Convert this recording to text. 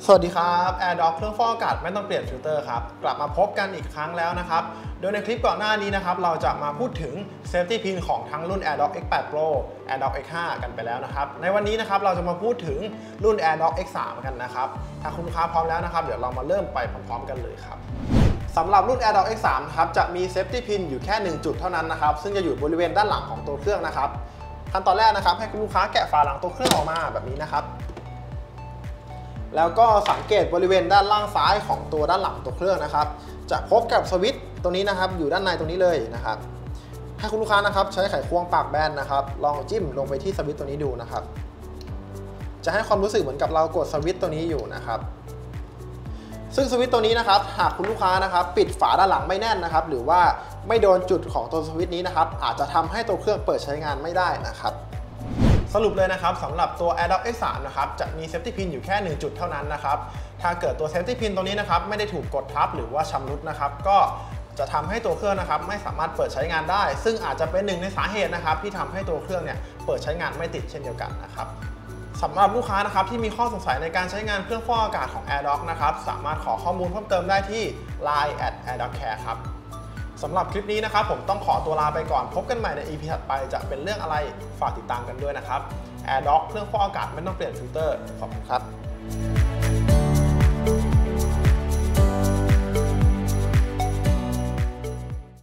สวัสดีครับ AirDock เครื่องฟอกอากาศไม่ต้องเปลี่ยนฟิลเตอร์ครับกลับมาพบกันอีกครั้งแล้วนะครับโดยในคลิปก่อนหน้านี้นะครับเราจะมาพูดถึง Safety Pin ของทั้งรุ่น AirDock X8 Pro AirDock X5 กันไปแล้วนะครับในวันนี้นะครับเราจะมาพูดถึงรุ่น AirDock X3 กันนะครับถ้าคุณลูกค้าพร้อมแล้วนะครับเดี๋ยวเรามาเริ่มไปพร้อมๆกันเลยครับสำหรับรุ่น AirDock X3 นะครับจะมี Safety Pin อยู่แค่1จุดเท่านั้นนะครับซึ่งจะอยู่บริเวณด้านหลังของตัวเครื่องนะครับขั้นตอนแรกนะครับให้คุณลูกค้าแกะฝาหลังตัวเครื่องออกมาแบบนี้นะครับแล้วก็สังเกตบริเวณด้านล่างซ้ายของตัวด้านหลังตัวเครื่องนะครับจะพบกับสวิตช์ตัวนี้นะครับอยู่ด้านในตรงนี้เลยนะครับให้คุณลูกค้านะครับใช้ไขควงปากแบนนะครับลองจิ้มลงไปที่สวิตช์ตัวนี้ดูนะครับจะให้ความรู้สึกเหมือนกับเรากดสวิตช์ตัวนี้อยู่นะครับซึ่งสวิตช์ตัวนี้นะครับหากคุณลูกค้านะครับปิดฝาด้านหลังไม่แน่นนะครับหรือว่าไม่โดนจุดของตัวสวิตช์นี้นะครับอาจจะทำให้ตัวเครื่องเปิดใช้งานไม่ได้นะครับสรุปเลยนะครับสำหรับตัว AirDock X3 นะครับจะมี Safety Pin อยู่แค่1จุดเท่านั้นนะครับถ้าเกิดตัว Safety Pin ตัวนี้นะครับไม่ได้ถูกกดทับหรือว่าชำรุดนะครับก็จะทำให้ตัวเครื่องนะครับไม่สามารถเปิดใช้งานได้ซึ่งอาจจะเป็นหนึ่งในสาเหตุนะครับที่ทำให้ตัวเครื่องเนี่ยเปิดใช้งานไม่ติดเช่นเดียวกันนะครับสำหรับลูกค้านะครับที่มีข้อสงสัยในการใช้งานเครื่องฟอกอากาศของ AirDock นะครับสามารถขอข้อมูลเพิ่มเติมได้ที่ Line @AirDockCare ครับสำหรับคลิปนี้นะครับผมต้องขอตัวลาไปก่อนพบกันใหม่ใน EP ถัดไปจะเป็นเรื่องอะไรฝากติดตามกันด้วยนะครับ AirDock เครื่องฟอกอากาศไม่ต้องเปลี่ยนฟิลเตอร์ขอบคุณครับ